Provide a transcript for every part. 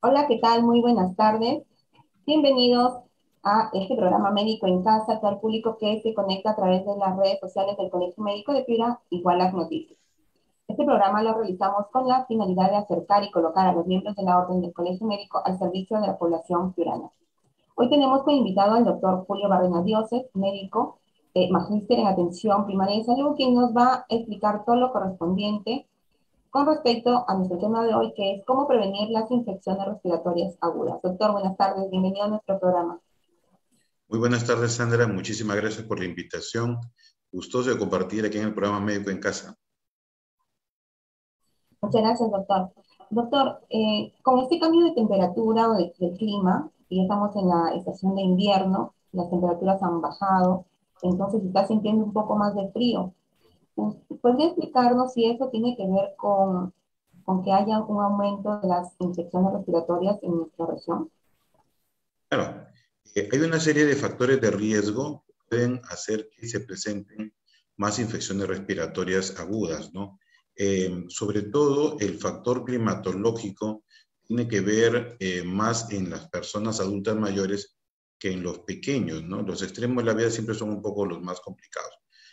Hola, ¿qué tal? Muy buenas tardes. Bienvenidos a este programa Médico en Casa, al público que se conecta a través de las redes sociales del Colegio Médico de Piura, igual las noticias. Este programa lo realizamos con la finalidad de acercar y colocar a los miembros de la Orden del Colegio Médico al servicio de la población piurana. Hoy tenemos como invitado al doctor Julio Barrena Dioses, médico, magíster en atención primaria de salud, quien nos va a explicar todo lo correspondiente con respecto a nuestro tema de hoy, que es cómo prevenir las infecciones respiratorias agudas. Doctor, buenas tardes, bienvenido a nuestro programa. Muy buenas tardes, Sandra. Muchísimas gracias por la invitación. Gustoso de compartir aquí en el programa Médico en Casa. Muchas gracias, doctor. Doctor, con este cambio de temperatura o de clima, y estamos en la estación de invierno, las temperaturas han bajado, entonces se está sintiendo un poco más de frío. ¿Podría explicarnos si eso tiene que ver con que haya un aumento de las infecciones respiratorias en nuestra región? Claro, hay una serie de factores de riesgo que pueden hacer que se presenten más infecciones respiratorias agudas, ¿no? Sobre todo el factor climatológico tiene que ver más en las personas adultas mayores que en los pequeños, ¿no? Los extremos de la vida siempre son un poco los más complicados.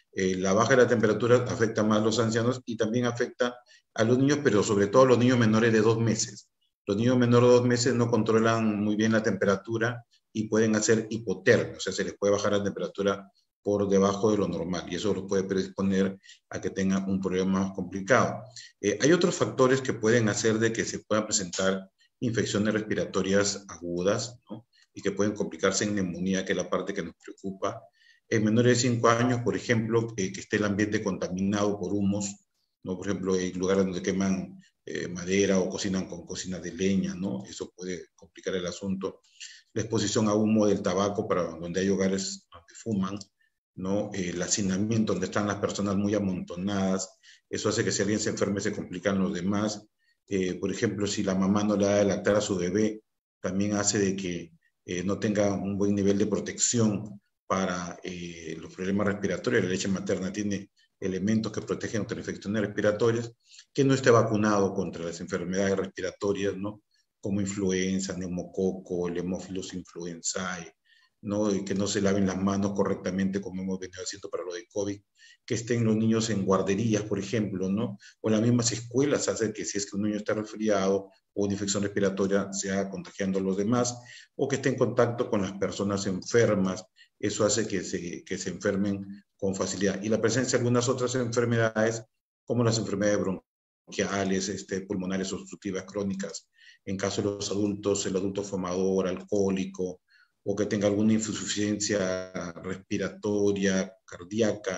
La baja de la temperatura afecta más a los ancianos y también afecta a los niños, pero sobre todo a los niños menores de 2 meses. Los niños menores de 2 meses no controlan muy bien la temperatura y pueden hacer hipotermia, o sea, se les puede bajar la temperatura por debajo de lo normal y eso los puede predisponer a que tengan un problema más complicado. Hay otros factores que pueden hacer de que se puedan presentar infecciones respiratorias agudas, ¿no? Y que pueden complicarse en neumonía, que es la parte que nos preocupa. En menores de 5 años, por ejemplo, que esté el ambiente contaminado por humos, ¿no? Por ejemplo, hay lugares donde queman madera o cocinan con cocinas de leña, ¿no? Eso puede complicar el asunto. La exposición a humo del tabaco para donde hay hogares donde fuman, ¿no? El hacinamiento donde están las personas muy amontonadas, eso hace que si alguien se enferme se complican los demás. Por ejemplo, si la mamá no le da de lactar a su bebé, también hace de que no tenga un buen nivel de protección para los problemas respiratorios. La leche materna tiene elementos que protegen contra infecciones respiratorias, que no esté vacunado contra las enfermedades respiratorias, ¿no? Como influenza, neumococo, el Haemophilus influenzae, ¿no? Y que no se laven las manos correctamente como hemos venido haciendo para lo de COVID, que estén los niños en guarderías, por ejemplo, ¿no? O en las mismas escuelas hace que si es que un niño está resfriado o una infección respiratoria sea contagiando a los demás, o que esté en contacto con las personas enfermas, eso hace que se enfermen con facilidad. Y la presencia de algunas otras enfermedades, como las enfermedades bronquiales, pulmonares obstructivas crónicas, en caso de los adultos, el adulto fumador, alcohólico, o que tenga alguna insuficiencia respiratoria, cardíaca,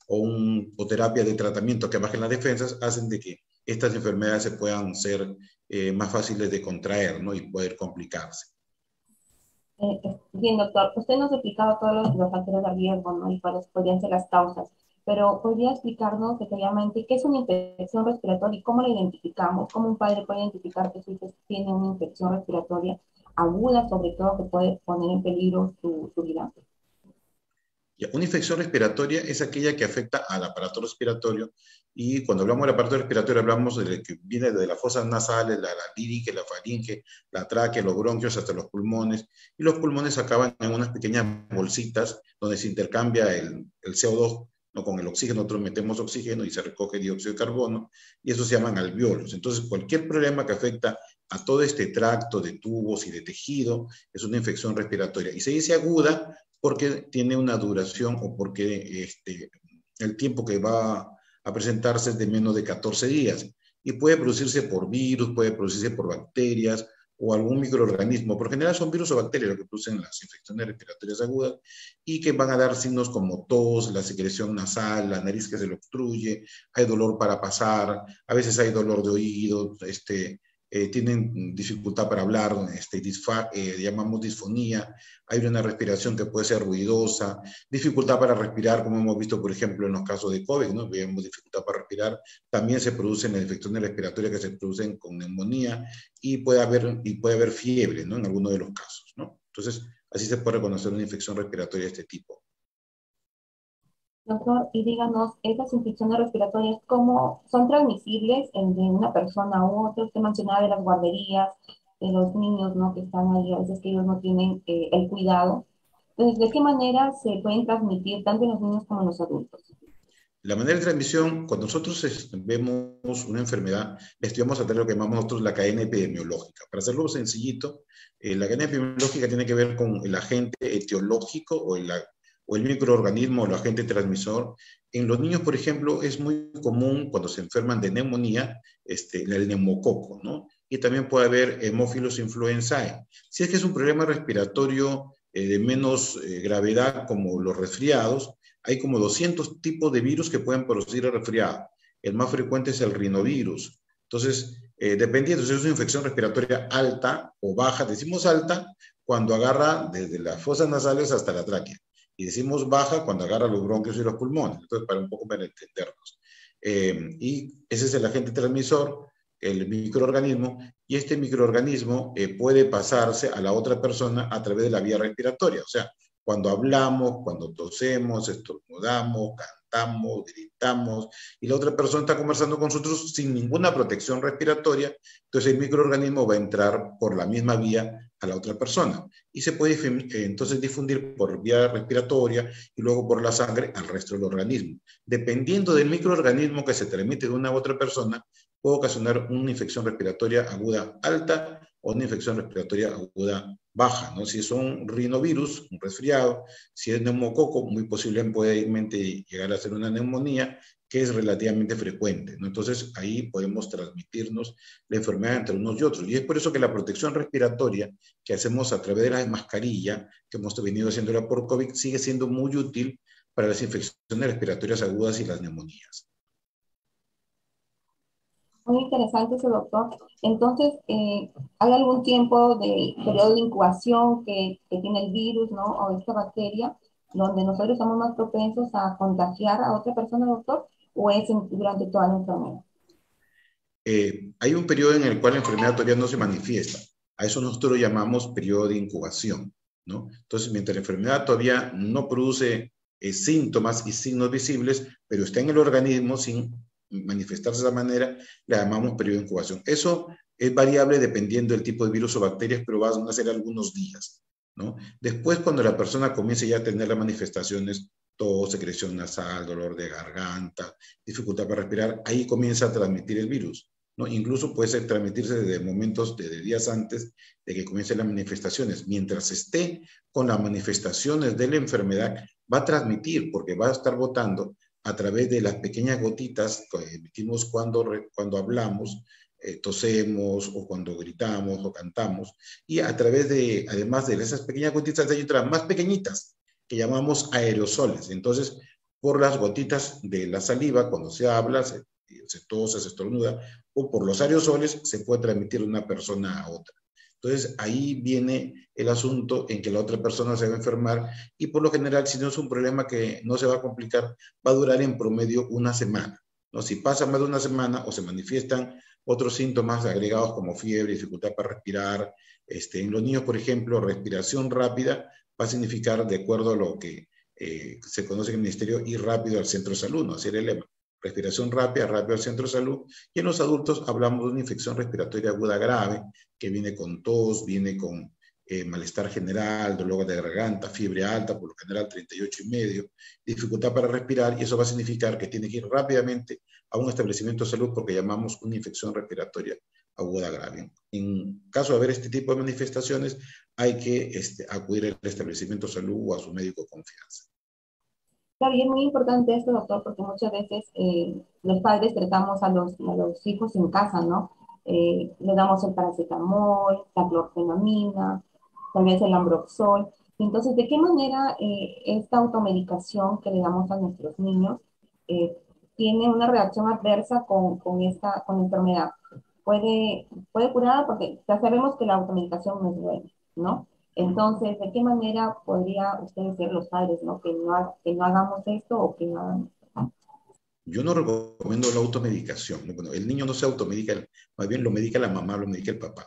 o terapia de tratamiento que bajen las defensas, hacen de que estas enfermedades se puedan ser más fáciles de contraer, ¿no? Y poder complicarse. Bien, doctor, usted nos ha explicado todos los factores de riesgo, ¿no? Y cuáles podrían ser las causas, pero ¿podría explicarnos detalladamente qué es una infección respiratoria y cómo la identificamos? ¿Cómo un padre puede identificar que su hijo tiene una infección respiratoria aguda, sobre todo, que puede poner en peligro su vida? Una infección respiratoria es aquella que afecta al aparato respiratorio y cuando hablamos del aparato respiratorio hablamos de que viene de las fosas nasales, la laringe, la faringe, la tráquea, los bronquios hasta los pulmones y los pulmones acaban en unas pequeñas bolsitas donde se intercambia el CO2, ¿no? Con el oxígeno, nosotros metemos oxígeno y se recoge dióxido de carbono y eso se llaman alvéolos. Entonces cualquier problema que afecta a todo este tracto de tubos y de tejido es una infección respiratoria y se dice aguda porque tiene una duración o porque el tiempo que va a presentarse es de menos de 14 días y puede producirse por virus, puede producirse por bacterias o algún microorganismo. Por general son virus o bacterias los que producen las infecciones respiratorias agudas y que van a dar signos como tos, la secreción nasal, la nariz que se le obstruye, hay dolor para pasar, a veces hay dolor de oído, tienen dificultad para hablar, llamamos disfonía, hay una respiración que puede ser ruidosa, dificultad para respirar, como hemos visto, por ejemplo, en los casos de COVID, ¿no? Vemos dificultad para respirar, también se producen las infecciones respiratorias que se producen con neumonía y puede haber fiebre, ¿no? En algunos de los casos, ¿no? Entonces, así se puede reconocer una infección respiratoria de este tipo. Doctor, y díganos, ¿esas infecciones respiratorias cómo son transmisibles de una persona a otra? Usted mencionaba de las guarderías, de los niños, ¿no? Que están ahí, a veces que ellos no tienen el cuidado. Entonces, ¿de qué manera se pueden transmitir tanto en los niños como en los adultos? La manera de transmisión, cuando nosotros vemos una enfermedad, vamos a tener lo que llamamos nosotros la cadena epidemiológica. Para hacerlo sencillito, la cadena epidemiológica tiene que ver con el agente etiológico o el microorganismo o el agente transmisor. En los niños, por ejemplo, es muy común cuando se enferman de neumonía, el neumococo, ¿no? Y también puede haber Haemophilus influenzae. Si es que es un problema respiratorio de menos gravedad, como los resfriados, hay como 200 tipos de virus que pueden producir el resfriado. El más frecuente es el rinovirus. Entonces, dependiendo si es una infección respiratoria alta o baja, decimos alta cuando agarra desde las fosas nasales hasta la tráquea. Y decimos baja cuando agarra los bronquios y los pulmones. Entonces, para entendernos. Y ese es el agente transmisor, el microorganismo, y este microorganismo puede pasarse a la otra persona a través de la vía respiratoria. O sea, cuando hablamos, cuando tosemos, estornudamos, cantamos, gritamos, y la otra persona está conversando con nosotros sin ninguna protección respiratoria, entonces el microorganismo va a entrar por la misma vía a la otra persona. Y se puede entonces difundir por vía respiratoria y luego por la sangre al resto del organismo. Dependiendo del microorganismo que se transmite de una u otra persona, puede ocasionar una infección respiratoria aguda alta o una infección respiratoria aguda baja, ¿no? Si es un rinovirus, un resfriado, si es neumococo, muy posiblemente llegar a ser una neumonía, que es relativamente frecuente, ¿no? Entonces, ahí podemos transmitirnos la enfermedad entre unos y otros. Y es por eso que la protección respiratoria que hacemos a través de la mascarilla, que hemos venido haciéndola por COVID, sigue siendo muy útil para las infecciones respiratorias agudas y las neumonías. Muy interesante eso, doctor. Entonces, ¿hay algún tiempo de periodo de incubación que tiene el virus, ¿no? O esta bacteria, donde nosotros estamos más propensos a contagiar a otra persona, doctor? ¿O es durante toda la enfermedad? Hay un periodo en el cual la enfermedad todavía no se manifiesta. A eso nosotros lo llamamos periodo de incubación, ¿no? Entonces, mientras la enfermedad todavía no produce síntomas y signos visibles, pero está en el organismo sin manifestarse de esa manera, le llamamos periodo de incubación. Eso es variable dependiendo del tipo de virus o bacterias, pero van a ser algunos días, ¿no? Después, cuando la persona comience ya a tener las manifestaciones, tos, secreción nasal, dolor de garganta, dificultad para respirar, ahí comienza a transmitir el virus, ¿no? Incluso puede transmitirse desde momentos, desde días antes de que comiencen las manifestaciones. Mientras esté con las manifestaciones de la enfermedad, va a transmitir porque va a estar botando a través de las pequeñas gotitas que emitimos cuando hablamos, tosemos o cuando gritamos o cantamos, y a través de, además de esas pequeñas gotitas, hay otras más pequeñitas que llamamos aerosoles. Entonces, por las gotitas de la saliva, cuando se habla, se tose, se estornuda, o por los aerosoles se puede transmitir de una persona a otra. Entonces, ahí viene el asunto en que la otra persona se va a enfermar y por lo general, si no es un problema que no se va a complicar, va a durar en promedio una semana, ¿no? Si pasa más de una semana o se manifiestan otros síntomas agregados como fiebre, dificultad para respirar, en los niños, por ejemplo, respiración rápida va a significar, de acuerdo a lo que se conoce en el ministerio, ir rápido al centro de salud, ¿no? Así era el lema. Respiración rápida, rápido al centro de salud. Y en los adultos hablamos de una infección respiratoria aguda grave, que viene con tos, viene con malestar general, dolor de garganta, fiebre alta, por lo general 38,5, dificultad para respirar, y eso va a significar que tiene que ir rápidamente a un establecimiento de salud porque llamamos una infección respiratoria aguda grave. En caso de haber este tipo de manifestaciones, hay que acudir al establecimiento de salud o a su médico de confianza. Está bien, muy importante esto, doctor, porque muchas veces los padres tratamos a los hijos en casa, ¿no? Le damos el paracetamol, la clorfenamina, tal vez el ambroxol. Entonces, ¿de qué manera esta automedicación que le damos a nuestros niños eh, tiene una reacción adversa con la enfermedad? Puede curar, porque ya sabemos que la automedicación no es buena, ¿no? Entonces, ¿de qué manera podría ustedes ser los padres, ¿no? Que no hagamos esto o que no hagamos esto. Yo no recomiendo la automedicación, ¿no? Bueno, el niño no se automedica, más bien lo medica la mamá, lo medica el papá.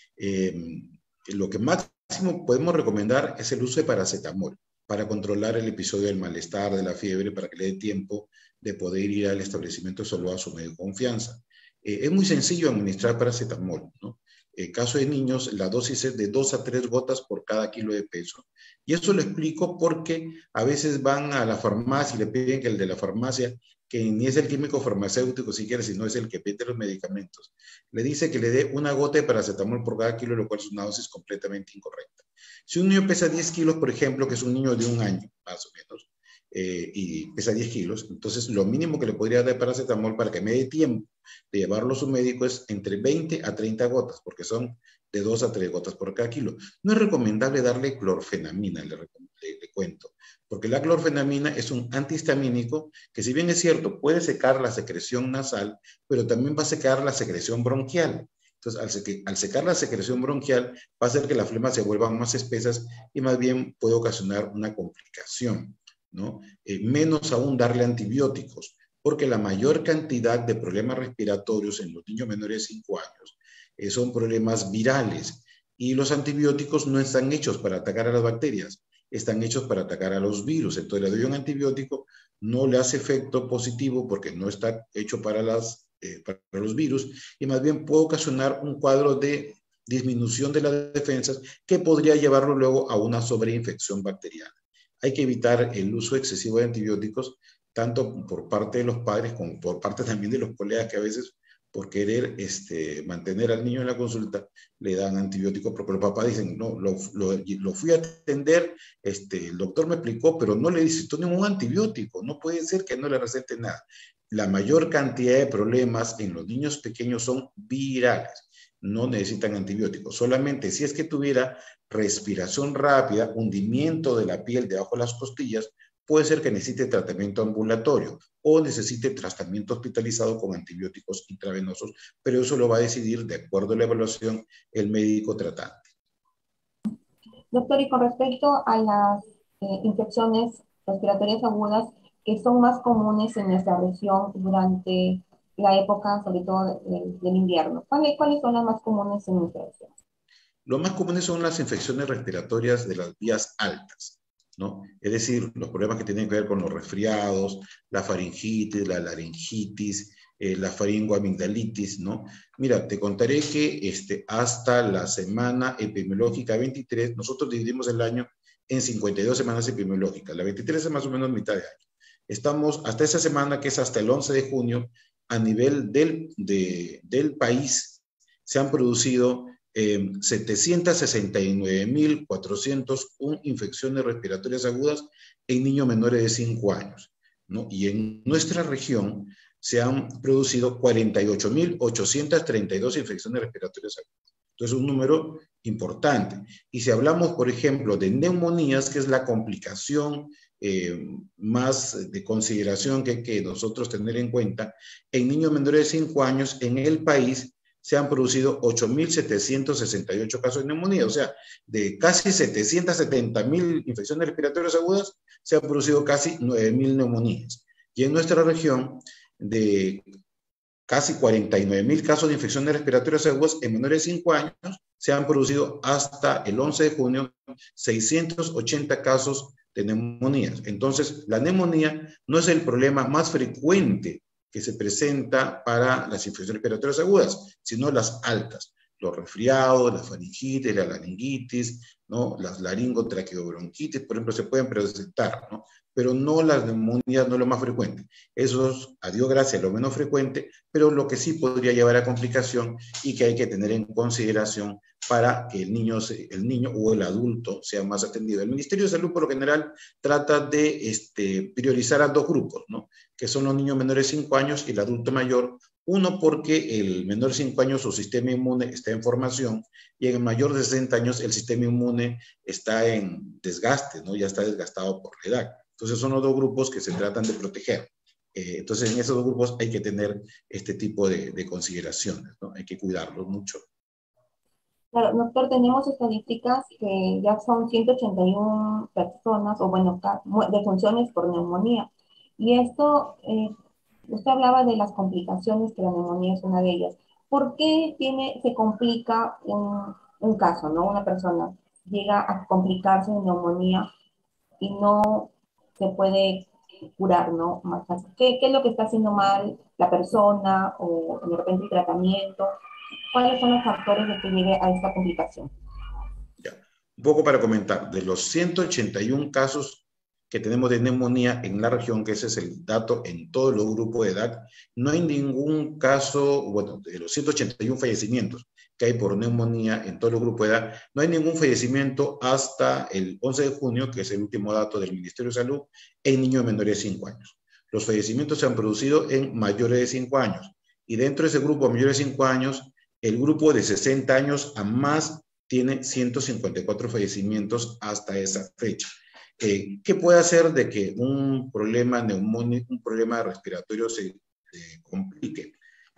Lo que máximo podemos recomendar es el uso de paracetamol para controlar el episodio del malestar, de la fiebre, para que le dé tiempo de poder ir al establecimiento de salud a su médico de confianza. Es muy sencillo administrar paracetamol, ¿no? En caso de niños, la dosis es de 2 a 3 gotas por cada kilo de peso. Y esto lo explico porque a veces van a la farmacia y le piden que el de la farmacia, que ni es el químico farmacéutico siquiera, sino es el que vende los medicamentos, le dice que le dé una gota de paracetamol por cada kilo, lo cual es una dosis completamente incorrecta. Si un niño pesa 10 kilos, por ejemplo, que es un niño de un año, más o menos, y pesa 10 kilos, entonces lo mínimo que le podría dar de paracetamol para que me dé tiempo de llevarlo a su médico es entre 20 a 30 gotas, porque son de 2 a 3 gotas por cada kilo. No es recomendable darle clorfenamina, le cuento, porque la clorfenamina es un antihistamínico que, si bien es cierto, puede secar la secreción nasal, pero también va a secar la secreción bronquial. Entonces, al secar la secreción bronquial, va a hacer que las flemas se vuelvan más espesas y más bien puede ocasionar una complicación, ¿no? Menos aún darle antibióticos, porque la mayor cantidad de problemas respiratorios en los niños menores de 5 años son problemas virales, y los antibióticos no están hechos para atacar a las bacterias, están hechos para atacar a los virus. Entonces le doy un antibiótico, no le hace efecto positivo porque no está hecho para los virus, y más bien puede ocasionar un cuadro de disminución de las defensas que podría llevarlo luego a una sobreinfección bacteriana. Hay que evitar el uso excesivo de antibióticos, tanto por parte de los padres como por parte también de los colegas, que a veces, por querer mantener al niño en la consulta, le dan antibióticos, porque los papás dicen, no, lo fui a atender, el doctor me explicó, pero no le recetó ningún antibiótico, no puede ser que no le recete nada. La mayor cantidad de problemas en los niños pequeños son virales, no necesitan antibióticos. Solamente si es que tuviera respiración rápida, hundimiento de la piel debajo de las costillas, puede ser que necesite tratamiento ambulatorio o necesite tratamiento hospitalizado con antibióticos intravenosos, pero eso lo va a decidir, de acuerdo a la evaluación, el médico tratante. Doctor, y con respecto a las infecciones respiratorias agudas que son más comunes en nuestra región durante la época, sobre todo del invierno, ¿cuáles son las más comunes en nuestra región? Lo más comunes son las infecciones respiratorias de las vías altas, ¿no? Es decir, los problemas que tienen que ver con los resfriados, la faringitis, la laringitis, la faringoamigdalitis, ¿no? Mira, te contaré que hasta la semana epidemiológica 23, nosotros dividimos el año en 52 semanas epidemiológicas. La 23 es más o menos mitad de año. Estamos hasta esa semana, que es hasta el 11 de junio, a nivel del país, se han producido 769.401 infecciones respiratorias agudas en niños menores de 5 años, ¿no? Y en nuestra región se han producido 48.832 infecciones respiratorias agudas. Entonces, un número importante. Y si hablamos, por ejemplo, de neumonías, que es la complicación más de consideración que hay que nosotros tener en cuenta, en niños menores de 5 años en el país se han producido 8.768 casos de neumonía, o sea, de casi 770.000 infecciones respiratorias agudas, se han producido casi 9.000 neumonías. Y en nuestra región, de casi 49.000 casos de infecciones respiratorias agudas en menores de 5 años, se han producido hasta el 11 de junio 680 casos de neumonías. Entonces, la neumonía no es el problema más frecuente que se presenta para las infecciones respiratorias agudas, sino las altas, los resfriados, la faringitis, la laringitis, ¿no? Las laringotraqueobronquitis, por ejemplo, se pueden presentar, ¿no? Pero no las neumonías, no es lo más frecuente. Eso es, a Dios gracias, lo menos frecuente, pero lo que sí podría llevar a complicación y que hay que tener en consideración para que el niño o el adulto sea más atendido. El Ministerio de Salud, por lo general, trata de priorizar a dos grupos, ¿no? Que son los niños menores de 5 años y el adulto mayor. Uno, porque el menor de 5 años su sistema inmune está en formación, y en el mayor de 60 años el sistema inmune está en desgaste, ¿no? Ya está desgastado por la edad. Entonces son los dos grupos que se tratan de proteger. Entonces en esos dos grupos hay que tener este tipo de consideraciones, ¿no? Hay que cuidarlos mucho. Claro, doctor, tenemos estadísticas que ya son 181 personas, o bueno, defunciones por neumonía. Y esto, usted hablaba de las complicaciones, que la neumonía es una de ellas. ¿Por qué se complica un caso, ¿no? Una persona llega a complicarse de neumonía y no se puede curar, ¿no? Más fácil. ¿Qué es lo que está haciendo mal la persona, o de repente el tratamiento? ¿Cuáles son los factores de que llegue a esta complicación? Ya. Un poco para comentar, de los 181 casos que tenemos de neumonía en la región, que ese es el dato en todos los grupos de edad, no hay ningún caso, bueno, de los 181 fallecimientos que hay por neumonía en todos los grupos de edad, no hay ningún fallecimiento hasta el 11 de junio, que es el último dato del Ministerio de Salud, en niños menores de 5 años. Los fallecimientos se han producido en mayores de 5 años. Y dentro de ese grupo de mayores de 5 años, el grupo de 60 años a más tiene 154 fallecimientos hasta esa fecha. ¿Qué puede hacer de que un problema neumónico, un problema respiratorio se complique?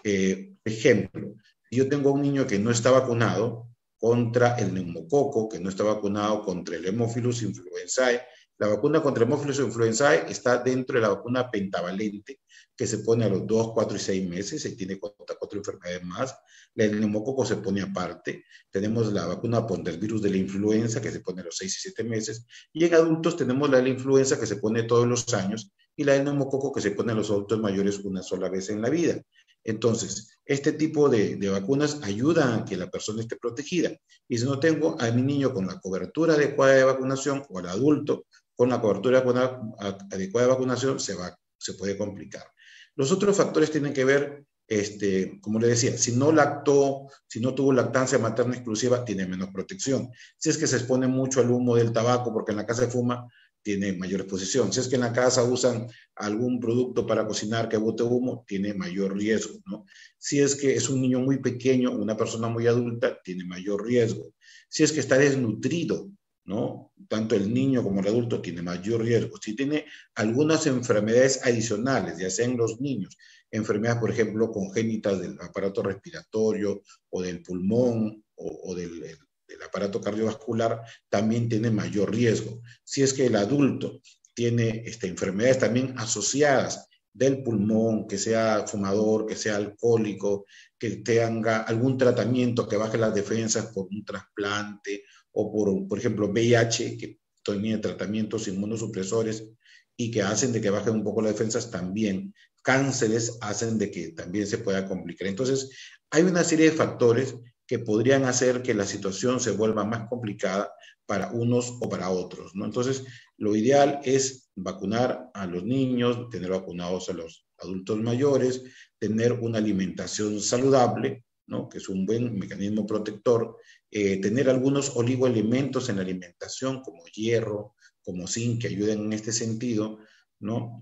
Ejemplo, si yo tengo un niño que no está vacunado contra el neumococo, que no está vacunado contra el Haemophilus influenzae, la vacuna contra el Haemophilus influenzae está dentro de la vacuna pentavalente, que se pone a los 2, 4 y 6 meses, se tiene contra 4 enfermedades más. La del neumococo se pone aparte. Tenemos la vacuna contra el virus de la influenza, que se pone a los 6 y 7 meses. Y en adultos tenemos la de la influenza, que se pone todos los años, y la del neumococo, que se pone a los adultos mayores una sola vez en la vida. Entonces, este tipo de vacunas ayudan a que la persona esté protegida. Y si no tengo a mi niño con la cobertura adecuada de vacunación o al adulto con la cobertura adecuada de vacunación, se puede complicar. Los otros factores tienen que ver, como le decía, si no lactó, si no tuvo lactancia materna exclusiva, tiene menos protección. Si es que se expone mucho al humo del tabaco porque en la casa se fuma, tiene mayor exposición. Si es que en la casa usan algún producto para cocinar que bote humo, tiene mayor riesgo, ¿no? Si es que es un niño muy pequeño, una persona muy adulta, tiene mayor riesgo. Si es que está desnutrido, ¿no? Tanto el niño como el adulto tiene mayor riesgo. Si tiene algunas enfermedades adicionales, ya sean los niños, enfermedades, por ejemplo, congénitas del aparato respiratorio o del pulmón o del aparato cardiovascular, también tiene mayor riesgo. Si es que el adulto tiene enfermedades también asociadas del pulmón, que sea fumador, que sea alcohólico, que tenga algún tratamiento que baje las defensas por un trasplante o por ejemplo, VIH, que tiene tratamientos inmunosupresores y que hacen de que bajen un poco las defensas, también cánceres hacen de que también se pueda complicar. Entonces, hay una serie de factores que podrían hacer que la situación se vuelva más complicada para unos o para otros, ¿no? Entonces, lo ideal es vacunar a los niños, tener vacunados a los adultos mayores, tener una alimentación saludable, ¿no? Que es un buen mecanismo protector, tener algunos oligoelementos en la alimentación, como hierro, como zinc, que ayuden en este sentido, ¿no?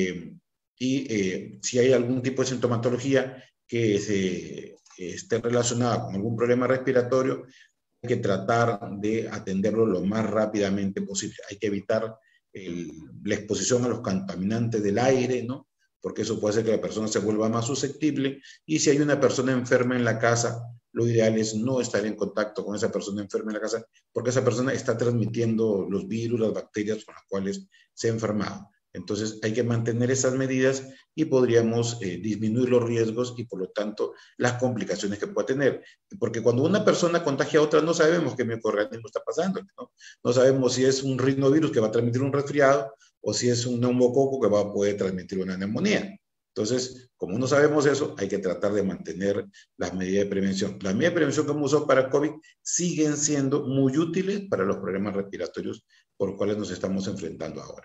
Si hay algún tipo de sintomatología que esté relacionada con algún problema respiratorio, hay que tratar de atenderlo lo más rápidamente posible. Hay que evitar la exposición a los contaminantes del aire, ¿no? Porque eso puede hacer que la persona se vuelva más susceptible. Y si hay una persona enferma en la casa, lo ideal es no estar en contacto con esa persona enferma en la casa, porque esa persona está transmitiendo los virus, las bacterias con las cuales se ha enfermado. Entonces hay que mantener esas medidas y podríamos disminuir los riesgos y por lo tanto las complicaciones que pueda tener. Porque cuando una persona contagia a otra no sabemos qué microorganismo está pasando, ¿no? No sabemos si es un rinovirus que va a transmitir un resfriado o si es un neumococo que va a poder transmitir una neumonía. Entonces, como no sabemos eso, hay que tratar de mantener las medidas de prevención. Las medidas de prevención que hemos usado para COVID siguen siendo muy útiles para los problemas respiratorios por los cuales nos estamos enfrentando ahora.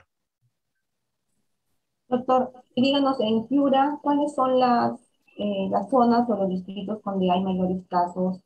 Doctor, díganos en Piura, ¿cuáles son las zonas o los distritos donde hay mayores casos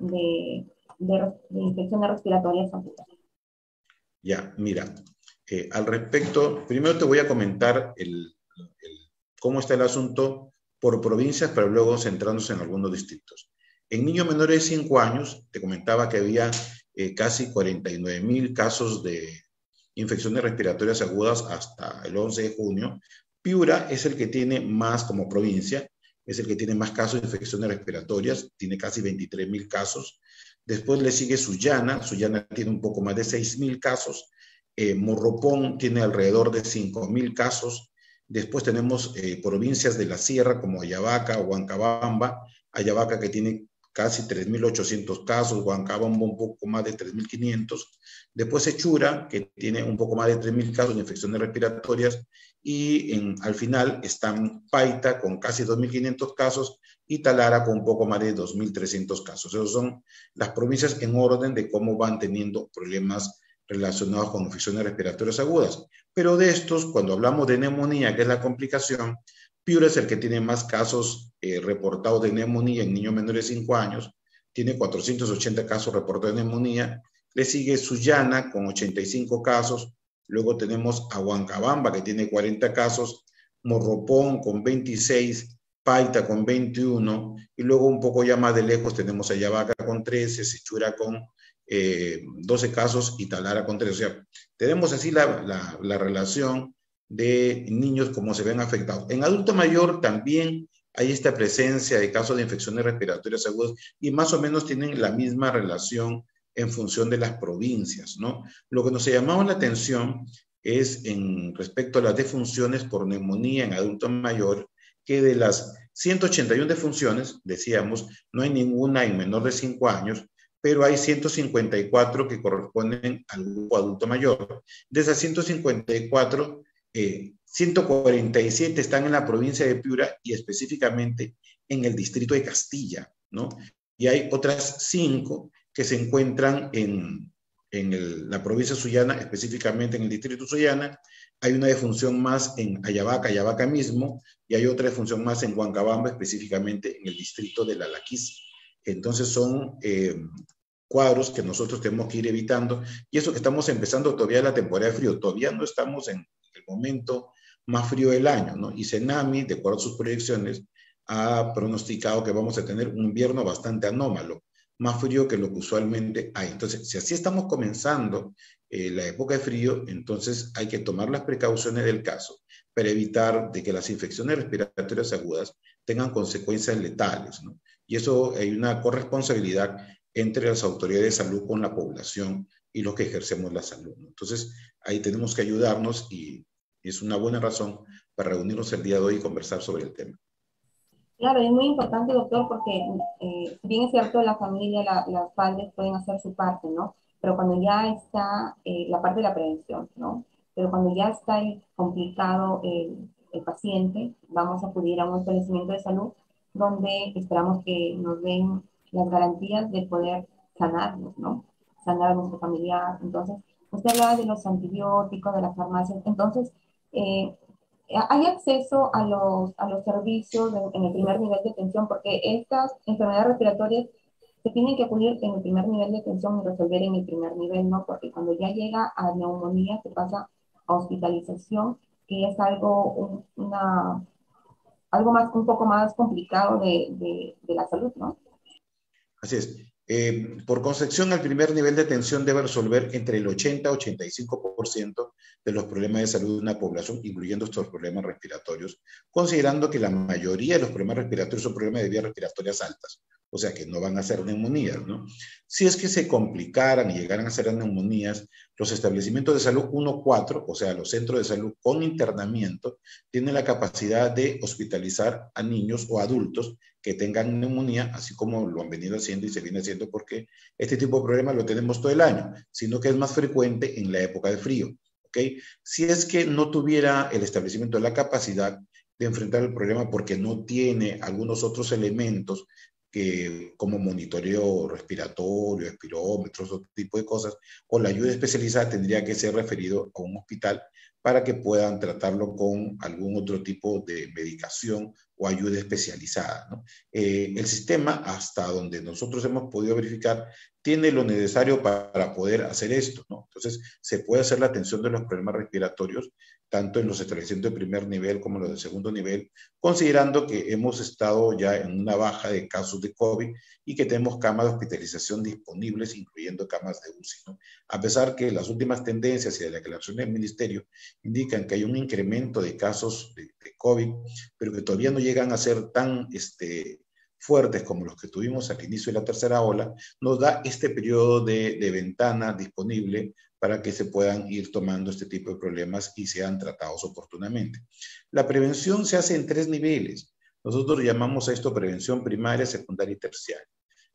de infecciones respiratorias agudas? Ya, mira, al respecto, primero te voy a comentar cómo está el asunto por provincias, pero luego centrándose en algunos distritos. En niños menores de 5 años, te comentaba que había casi 49,000 casos de infecciones respiratorias agudas hasta el 11 de junio. Piura es el que tiene más como provincia, es el que tiene más casos de infecciones respiratorias, tiene casi 23,000 casos. Después le sigue Sullana tiene un poco más de 6,000 casos. Morropón tiene alrededor de 5,000 casos. Después tenemos provincias de la sierra como Ayabaca o Huancabamba. Ayabaca que tiene casi 3.800 casos, Huancabamba un poco más de 3.500, después Sechura, que tiene un poco más de 3.000 casos de infecciones respiratorias, y al final están Paita con casi 2.500 casos y Talara con un poco más de 2.300 casos. Esas son las provincias en orden de cómo van teniendo problemas relacionados con infecciones respiratorias agudas. Pero de estos, cuando hablamos de neumonía, que es la complicación, Piura es el que tiene más casos reportados de neumonía en niños menores de 5 años, tiene 480 casos reportados de neumonía, le sigue Sullana con 85 casos, luego tenemos a Huancabamba que tiene 40 casos, Morropón con 26, Paita con 21, y luego un poco ya más de lejos tenemos a Ayabaca con 13, Sechura con 12 casos y Talara con 13. O sea, tenemos así la relación de niños como se ven afectados. En adulto mayor también hay esta presencia de casos de infecciones respiratorias agudas y más o menos tienen la misma relación en función de las provincias, ¿no? Lo que nos llamaba la atención es en respecto a las defunciones por neumonía en adulto mayor, que de las 181 defunciones, decíamos, no hay ninguna en menor de 5 años, pero hay 154 que corresponden al grupo adulto mayor. De esas 154, 147 están en la provincia de Piura y específicamente en el distrito de Castilla, ¿no? Y hay otras 5 que se encuentran en la provincia de Sullana, específicamente en el distrito de Sullana. Hay una defunción más en Ayabaca mismo, y hay otra defunción más en Huancabamba, específicamente en el distrito de La Laquís. Entonces son cuadros que nosotros tenemos que ir evitando, y eso que estamos empezando todavía la temporada de frío, todavía no estamos en el momento más frío del año, ¿no? Y Senami, de acuerdo a sus proyecciones, ha pronosticado que vamos a tener un invierno bastante anómalo, más frío que lo que usualmente hay. Entonces, si así estamos comenzando la época de frío, entonces hay que tomar las precauciones del caso para evitar de que las infecciones respiratorias agudas tengan consecuencias letales, ¿no? Y eso hay una corresponsabilidad entre las autoridades de salud con la población y los que ejercemos la salud, ¿no? Entonces, ahí tenemos que ayudarnos y es una buena razón para reunirnos el día de hoy y conversar sobre el tema. Claro, es muy importante, doctor, porque si bien es cierto, la familia, las padres pueden hacer su parte, ¿no? Pero cuando ya está la parte de la prevención, ¿no? Pero cuando ya está complicado el paciente, vamos a acudir a un establecimiento de salud donde esperamos que nos den las garantías de poder sanarnos, ¿no? Sanar a nuestro familiar. Entonces, usted hablaba de los antibióticos, de las farmacias. Entonces, ¿hay acceso a los servicios en el primer nivel de atención? Porque estas enfermedades respiratorias se tienen que acudir en el primer nivel de atención y resolver en el primer nivel, ¿no? Porque cuando ya llega a neumonía se pasa a hospitalización, que es algo, algo más, un poco más complicado de la salud, ¿no? Así es. Por concepción, el primer nivel de atención debe resolver entre el 80 y 85% de los problemas de salud de una población, incluyendo estos problemas respiratorios, considerando que la mayoría de los problemas respiratorios son problemas de vías respiratorias altas, o sea que no van a ser neumonías, ¿no? Si es que se complicaran y llegaran a ser neumonías, los establecimientos de salud 1-4, o sea, los centros de salud con internamiento, tienen la capacidad de hospitalizar a niños o adultos que tengan neumonía, así como lo han venido haciendo y se viene haciendo, porque este tipo de problemas lo tenemos todo el año, sino que es más frecuente en la época de frío, ¿ok? Si es que no tuviera el establecimiento la capacidad de enfrentar el problema porque no tiene algunos otros elementos que, como monitoreo respiratorio, espirómetros, otro tipo de cosas, o la ayuda especializada tendría que ser referido a un hospital para que puedan tratarlo con algún otro tipo de medicación o ayuda especializada, ¿no? El sistema, hasta donde nosotros hemos podido verificar, tiene lo necesario para poder hacer esto, ¿no? Entonces, se puede hacer la atención de los problemas respiratorios, tanto en los establecimientos de primer nivel como los de segundo nivel, considerando que hemos estado ya en una baja de casos de COVID y que tenemos camas de hospitalización disponibles, incluyendo camas de UCI, ¿no? A pesar que las últimas tendencias y de la declaración del Ministerio indican que hay un incremento de casos de COVID, pero que todavía no llegan a ser tan fuertes como los que tuvimos al inicio de la tercera ola, nos da este periodo de ventana disponible para que se puedan ir tomando este tipo de problemas y sean tratados oportunamente. La prevención se hace en 3 niveles. Nosotros llamamos a esto prevención primaria, secundaria y terciaria.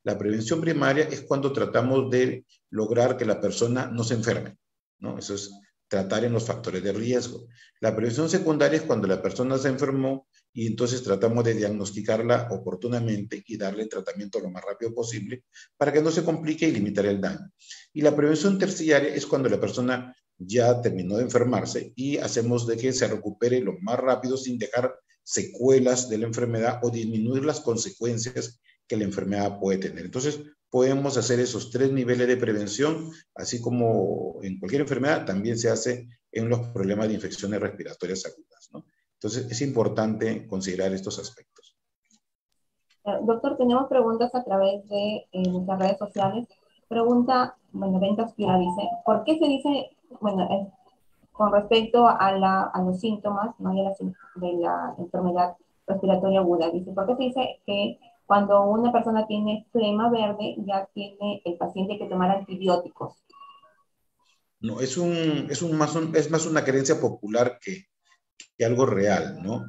La prevención primaria es cuando tratamos de lograr que la persona no se enferme, ¿no? Eso es tratar en los factores de riesgo. La prevención secundaria es cuando la persona se enfermó y entonces tratamos de diagnosticarla oportunamente y darle tratamiento lo más rápido posible para que no se complique y limitar el daño. Y la prevención terciaria es cuando la persona ya terminó de enfermarse y hacemos de que se recupere lo más rápido sin dejar secuelas de la enfermedad o disminuir las consecuencias que la enfermedad puede tener. Entonces, podemos hacer esos 3 niveles de prevención, así como en cualquier enfermedad, también se hace en los problemas de infecciones respiratorias agudas, ¿no? Entonces, es importante considerar estos aspectos. Doctor, tenemos preguntas a través de nuestras redes sociales. Pregunta, bueno, Ventas Piura dice, ¿por qué se dice, bueno, con respecto a los síntomas, ¿no? De la enfermedad respiratoria aguda, dice, ¿por qué se dice que cuando una persona tiene flema verde ya tiene el paciente que tomar antibióticos? No, es más una creencia popular que algo real, ¿no?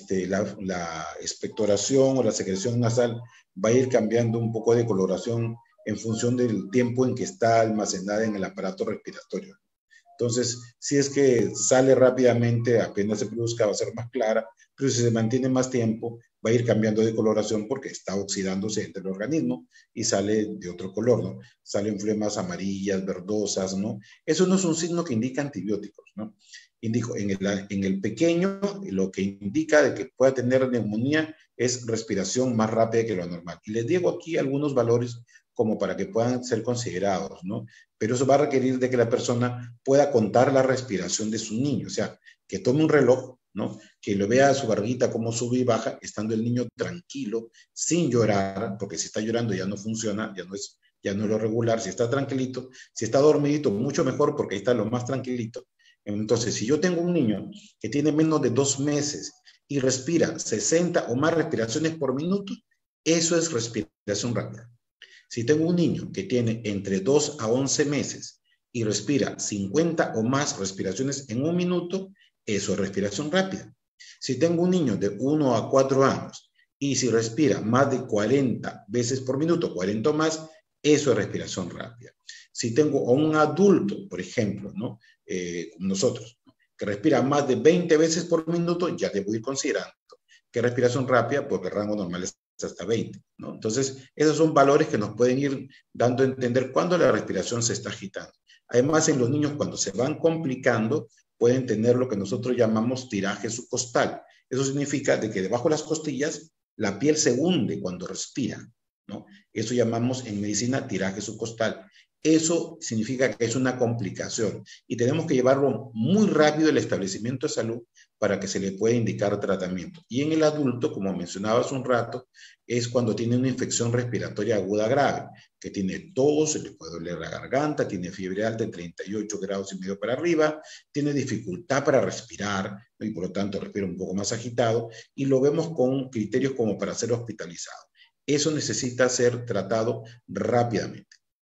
La expectoración o la secreción nasal va a ir cambiando un poco de coloración en función del tiempo en que está almacenada en el aparato respiratorio. Entonces, si es que sale rápidamente, apenas se produzca, va a ser más clara, pero si se mantiene más tiempo, va a ir cambiando de coloración porque está oxidándose entre el organismo y sale de otro color, ¿no? Salen flemas amarillas, verdosas, ¿no? Eso no es un signo que indica antibióticos, ¿no? Indico, en el pequeño, lo que indica de que pueda tener neumonía es respiración más rápida que lo normal. Y les digo aquí algunos valores como para que puedan ser considerados, ¿no? Pero eso va a requerir de que la persona pueda contar la respiración de su niño, o sea, que tome un reloj, ¿no? Que lo vea a su barriguita cómo sube y baja, estando el niño tranquilo, sin llorar, porque si está llorando ya no funciona, ya no es lo regular. Si está tranquilito, si está dormidito, mucho mejor, porque ahí está lo más tranquilito. Entonces, si yo tengo un niño que tiene menos de 2 meses y respira 60 o más respiraciones por minuto, eso es respiración rápida. Si tengo un niño que tiene entre 2 a 11 meses y respira 50 o más respiraciones en un minuto, eso es respiración rápida. Si tengo un niño de 1 a 4 años y si respira más de 40 veces por minuto, 40 o más, eso es respiración rápida. Si tengo a un adulto, por ejemplo, ¿no? Como nosotros, ¿no? Que respira más de 20 veces por minuto, ya debo ir considerando que respiración rápida, porque el rango normal es hasta 20, ¿no? Entonces, esos son valores que nos pueden ir dando a entender cuándo la respiración se está agitando. Además, en los niños, cuando se van complicando, pueden tener lo que nosotros llamamos tiraje subcostal. Eso significa de que debajo de las costillas la piel se hunde cuando respira, ¿no? Eso llamamos en medicina tiraje subcostal. Eso significa que es una complicación y tenemos que llevarlo muy rápido al establecimiento de salud para que se le pueda indicar tratamiento. Y en el adulto, como mencionaba hace un rato, es cuando tiene una infección respiratoria aguda grave, que tiene tos, se le puede doler la garganta, tiene fiebre alta de 38 grados y medio para arriba, tiene dificultad para respirar, ¿no? Y por lo tanto respira un poco más agitado, y lo vemos con criterios como para ser hospitalizado. Eso necesita ser tratado rápidamente.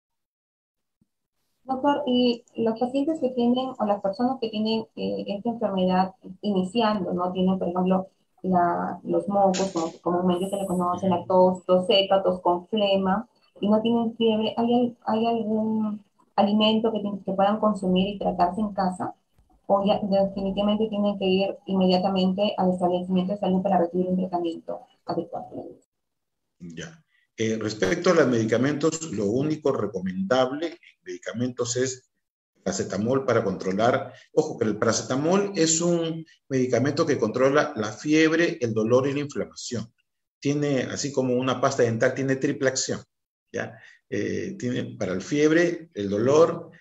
Doctor, y los pacientes que tienen, o las personas que tienen esta enfermedad iniciando, ¿no? Tienen, por ejemplo, los mocos, como comúnmente se le conoce, la tos seca, tos con flema, y no tienen fiebre, ¿hay algún alimento que puedan consumir y tratarse en casa? ¿O ya definitivamente tienen que ir inmediatamente al establecimiento de salud para recibir un tratamiento adecuado? Ya. Respecto a los medicamentos, lo único recomendable en medicamentos es paracetamol para controlar. Ojo, que el paracetamol es un medicamento que controla la fiebre, el dolor y la inflamación. Tiene, así como una pasta dental, tiene triple acción, ¿ya? Tiene para el fiebre, el dolor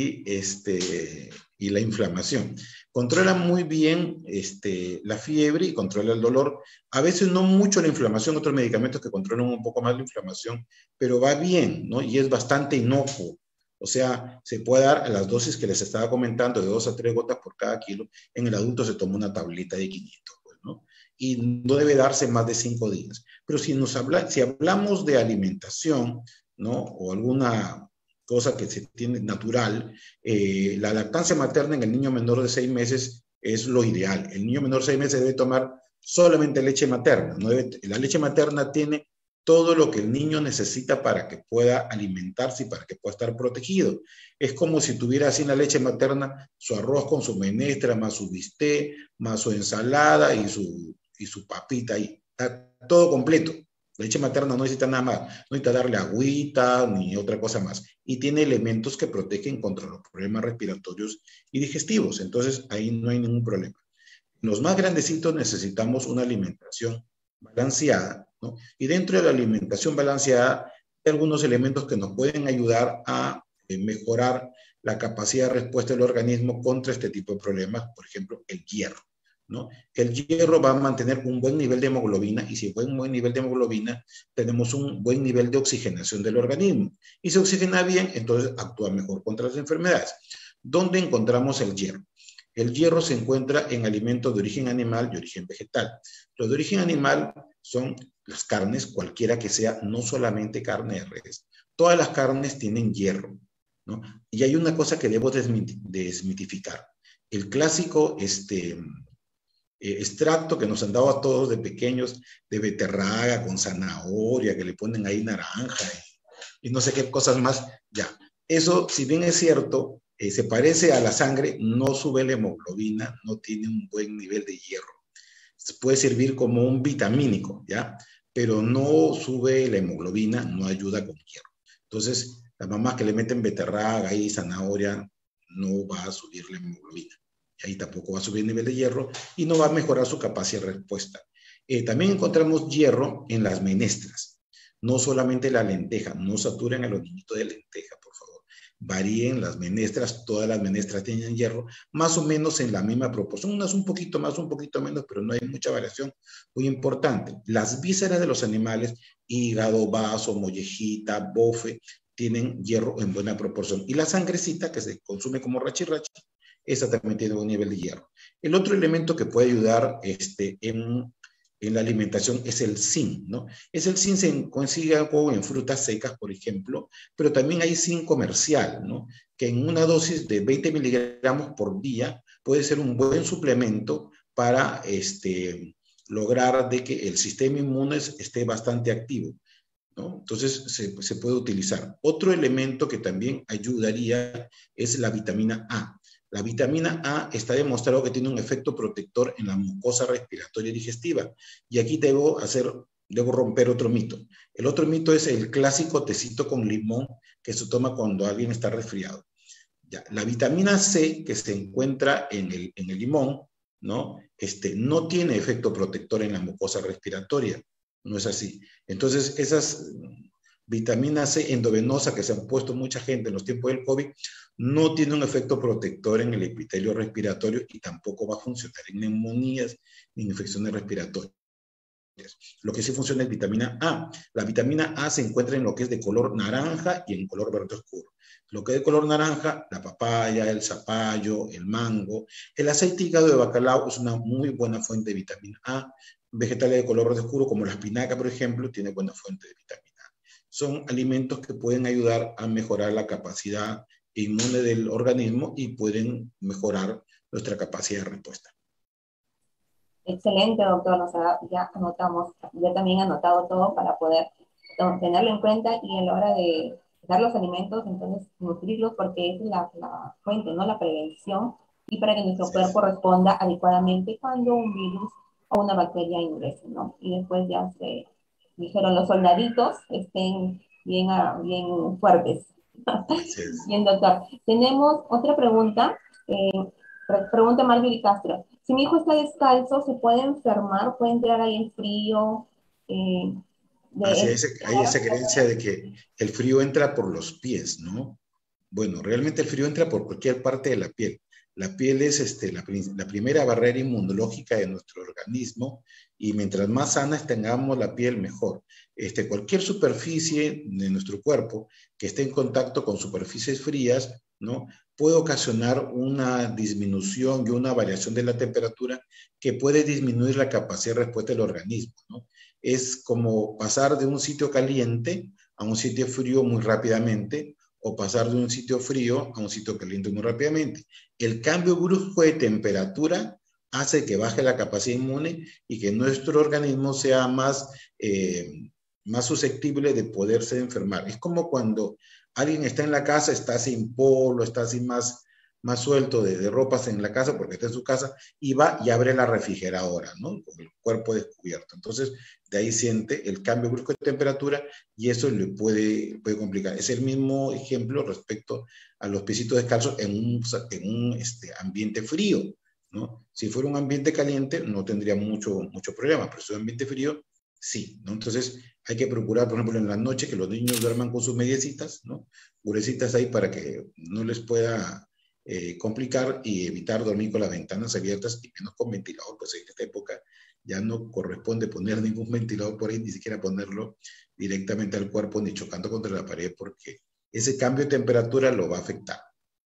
y la inflamación. Controla muy bien la fiebre y controla el dolor. A veces no mucho la inflamación, otros medicamentos que controlan un poco más la inflamación, pero va bien, ¿no? Y es bastante inocuo. O sea, se puede dar a las dosis que les estaba comentando, de 2 a 3 gotas por cada kilo. En el adulto se toma una tableta de 500, pues, ¿no? Y no debe darse más de 5 días. Pero si hablamos de alimentación, ¿no? O alguna cosa que se tiene natural, la lactancia materna en el niño menor de 6 meses es lo ideal. El niño menor de 6 meses debe tomar solamente leche materna. No debe, la leche materna tiene todo lo que el niño necesita para que pueda alimentarse y para que pueda estar protegido. Es como si tuviera así en la leche materna su arroz con su menestra, más su bistec, más su ensalada y su papita ahí. Está todo completo. La leche materna no necesita nada más, no necesita darle agüita ni otra cosa más. Y tiene elementos que protegen contra los problemas respiratorios y digestivos. Entonces, ahí no hay ningún problema. Los más grandecitos necesitamos una alimentación balanceada, ¿no? Y dentro de la alimentación balanceada hay algunos elementos que nos pueden ayudar a mejorar la capacidad de respuesta del organismo contra este tipo de problemas, por ejemplo, el hierro, ¿no? El hierro va a mantener un buen nivel de hemoglobina y si hay un buen nivel de hemoglobina, tenemos un buen nivel de oxigenación del organismo. Y si oxigena bien, entonces actúa mejor contra las enfermedades. ¿Dónde encontramos el hierro? El hierro se encuentra en alimentos de origen animal y origen vegetal. Los de origen animal son las carnes, cualquiera que sea, no solamente carne de res. Todas las carnes tienen hierro, ¿no? Y hay una cosa que debo desmitificar. El clásico extracto que nos han dado a todos de pequeños de beterraga con zanahoria, que le ponen ahí naranja y no sé qué cosas más, ya. Eso, si bien es cierto, se parece a la sangre, no sube la hemoglobina, no tiene un buen nivel de hierro. Puede servir como un vitamínico, ¿ya? Pero no sube la hemoglobina, no ayuda con hierro. Entonces, las mamás que le meten beterraga y zanahoria, no va a subir la hemoglobina. Y ahí tampoco va a subir el nivel de hierro y no va a mejorar su capacidad de respuesta. También encontramos hierro en las menestras, no solamente la lenteja, no saturen a los niñitos de lenteja, por favor. Varíen las menestras, todas las menestras tienen hierro, más o menos en la misma proporción, unas un poquito más, un poquito menos, pero no hay mucha variación muy importante. Las vísceras de los animales, hígado, vaso, mollejita, bofe, tienen hierro en buena proporción. Y la sangrecita que se consume como rachirrachi, esa también tiene un nivel de hierro. El otro elemento que puede ayudar en la alimentación es el zinc, ¿no? Es el zinc se consigue en frutas secas, por ejemplo, pero también hay zinc comercial, ¿no? Que en una dosis de 20 miligramos por día puede ser un buen suplemento para lograr de que el sistema inmune esté bastante activo, ¿no? Entonces se puede utilizar. Otro elemento que también ayudaría es la vitamina A. La vitamina A está demostrado que tiene un efecto protector en la mucosa respiratoria y digestiva. Y aquí debo romper otro mito. El otro mito es el clásico tecito con limón que se toma cuando alguien está resfriado. Ya, la vitamina C que se encuentra en el limón, ¿no? No tiene efecto protector en la mucosa respiratoria. No es así. Entonces, esas vitaminas C endovenosa que se han puesto mucha gente en los tiempos del COVID no tiene un efecto protector en el epitelio respiratorio y tampoco va a funcionar en neumonías ni en infecciones respiratorias. Lo que sí funciona es vitamina A. La vitamina A se encuentra en lo que es de color naranja y en color verde oscuro. Lo que es de color naranja, la papaya, el zapallo, el mango. El aceite hígado de bacalao es una muy buena fuente de vitamina A. Vegetales de color verde oscuro, como la espinaca, por ejemplo, tiene buena fuente de vitamina A. Son alimentos que pueden ayudar a mejorar la capacidad inmune del organismo y pueden mejorar nuestra capacidad de respuesta. Excelente, doctor. Ya anotamos, ya también he anotado todo para poder tenerlo en cuenta y a la hora de dar los alimentos, entonces nutrirlos porque es la fuente, ¿no? La prevención y para que nuestro cuerpo responda adecuadamente cuando un virus o una bacteria ingrese, ¿no? Y después ya se dijeron los soldaditos estén bien fuertes. Bien, doctor. Tenemos otra pregunta. Pregunta Marjorie Castro. Si mi hijo está descalzo, ¿se puede enfermar? ¿Puede entrar ahí el frío? Hay esa creencia de que el frío entra por los pies, ¿no? Bueno, realmente el frío entra por cualquier parte de la piel. La piel es la primera barrera inmunológica de nuestro organismo y mientras más sana tengamos la piel, mejor. Cualquier superficie de nuestro cuerpo que esté en contacto con superficies frías, ¿no? Puede ocasionar una disminución y una variación de la temperatura que puede disminuir la capacidad de respuesta del organismo, ¿no? Es como pasar de un sitio caliente a un sitio frío muy rápidamente, o pasar de un sitio frío a un sitio caliente muy rápidamente. El cambio brusco de temperatura hace que baje la capacidad inmune y que nuestro organismo sea más más susceptible de poderse enfermar. Es como cuando alguien está en la casa, está sin polo, está así más suelto de ropas en la casa porque está en su casa y va y abre la refrigeradora, ¿no? Con el cuerpo descubierto. Entonces, de ahí siente el cambio brusco de temperatura y eso le puede complicar. Es el mismo ejemplo respecto a los piecitos descalzos en un ambiente frío, ¿no? Si fuera un ambiente caliente no tendría mucho problema, pero si es un ambiente frío, sí, ¿no? Entonces hay que procurar, por ejemplo, en la noche que los niños duerman con sus mediecitas, ¿no? Curecitas ahí para que no les pueda complicar y evitar dormir con las ventanas abiertas y menos con ventilador, pues en esta época ya no corresponde poner ningún ventilador por ahí, ni siquiera ponerlo directamente al cuerpo ni chocando contra la pared porque ese cambio de temperatura lo va a afectar.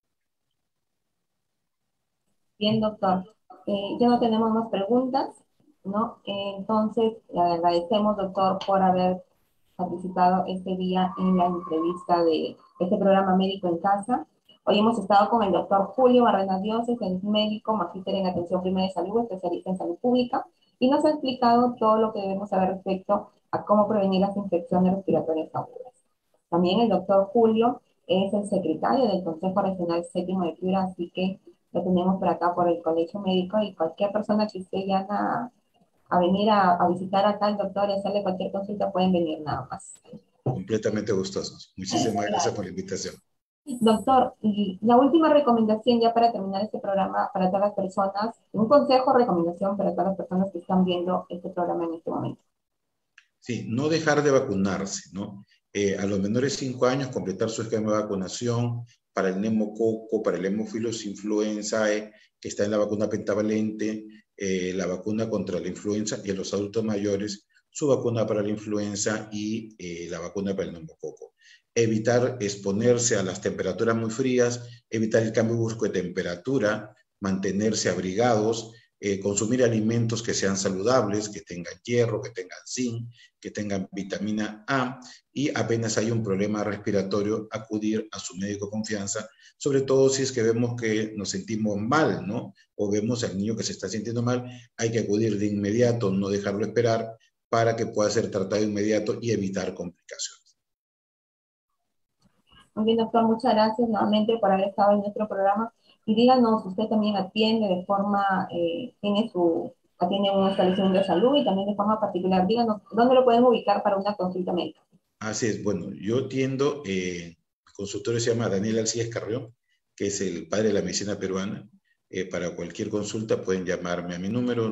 Bien, doctor. Ya no tenemos más preguntas, ¿no? Entonces, le agradecemos, doctor, por haber participado este día en la entrevista de este programa Médico en Casa. Hoy hemos estado con el doctor Julio Barrena Dioses, el médico, magíster en atención primaria de salud, especialista en salud pública, y nos ha explicado todo lo que debemos saber respecto a cómo prevenir las infecciones respiratorias agudas. También el doctor Julio es el secretario del Consejo Regional Séptimo de Piura, así que lo tenemos por acá por el Colegio Médico y cualquier persona que esté ya a venir a visitar acá al doctor y hacerle cualquier consulta pueden venir nada más. Completamente gustosos. Muchísimas gracias por la invitación. Doctor, y la última recomendación ya para terminar este programa para todas las personas, un consejo o recomendación para todas las personas que están viendo este programa en este momento. Sí, no dejar de vacunarse, ¿no? A los menores de 5 años completar su esquema de vacunación para el neumococo, para el hemófilos influenzae, que está en la vacuna pentavalente, la vacuna contra la influenza, y a los adultos mayores su vacuna para la influenza y la vacuna para el neumococo. Evitar exponerse a las temperaturas muy frías, evitar el cambio brusco de temperatura, mantenerse abrigados, consumir alimentos que sean saludables, que tengan hierro, que tengan zinc, que tengan vitamina A, y apenas hay un problema respiratorio, acudir a su médico de confianza, sobre todo si es que vemos que nos sentimos mal, ¿no? O vemos al niño que se está sintiendo mal, hay que acudir de inmediato, no dejarlo esperar para que pueda ser tratado de inmediato y evitar complicaciones. Muy bien, doctor, muchas gracias nuevamente por haber estado en nuestro programa. Y díganos, usted también atiende de forma, atiende un establecimiento de salud y también de forma particular. Díganos, ¿dónde lo pueden ubicar para una consulta médica? Así es, bueno, yo atiendo, mi consultorio se llama Daniel Alcides Carrión, que es el padre de la medicina peruana. Para cualquier consulta pueden llamarme a mi número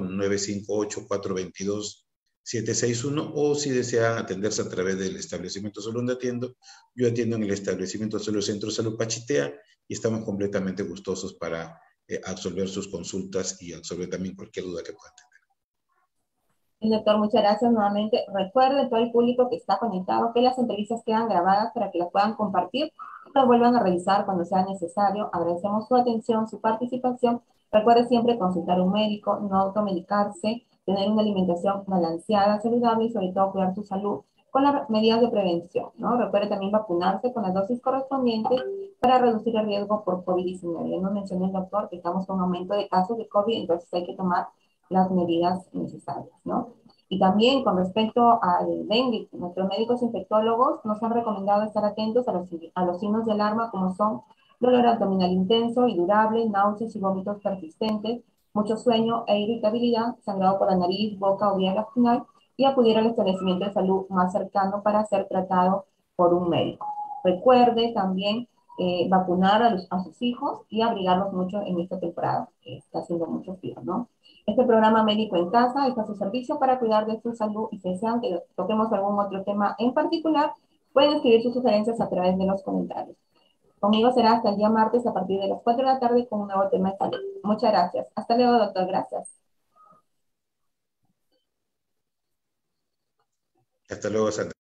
958-422-761, o si desean atenderse a través del establecimiento solo donde atiendo, yo atiendo en el establecimiento solo Centro de Salud Pachitea y estamos completamente gustosos para absolver sus consultas y absolver también cualquier duda que puedan tener. Doctor, muchas gracias nuevamente. Recuerde todo el público que está conectado que las entrevistas quedan grabadas para que las puedan compartir y las vuelvan a revisar cuando sea necesario. Agradecemos su atención, su participación. Recuerde siempre consultar a un médico, no automedicarse, tener una alimentación balanceada, saludable y sobre todo cuidar su salud con las medidas de prevención, ¿no? Recuerde también vacunarse con las dosis correspondientes para reducir el riesgo por COVID-19. Ya nos mencionó el doctor que estamos con un aumento de casos de COVID, entonces hay que tomar las medidas necesarias, ¿no? Y también con respecto al dengue, nuestros médicos infectólogos nos han recomendado estar atentos a los signos de alarma como son dolor abdominal intenso y durable, náuseas y vómitos persistentes, mucho sueño e irritabilidad, sangrado por la nariz, boca o vía vaginal, y acudir al establecimiento de salud más cercano para ser tratado por un médico. Recuerde también vacunar a sus hijos y abrigarlos mucho en esta temporada, que está haciendo mucho frío, ¿no? Este programa Médico en Casa está a su servicio para cuidar de su salud, y si desean que toquemos algún otro tema en particular, pueden escribir sus sugerencias a través de los comentarios. Conmigo será hasta el día martes a partir de las 4 de la tarde con un nuevo tema de salud. Muchas gracias. Hasta luego, doctor. Gracias. Hasta luego, Sandra.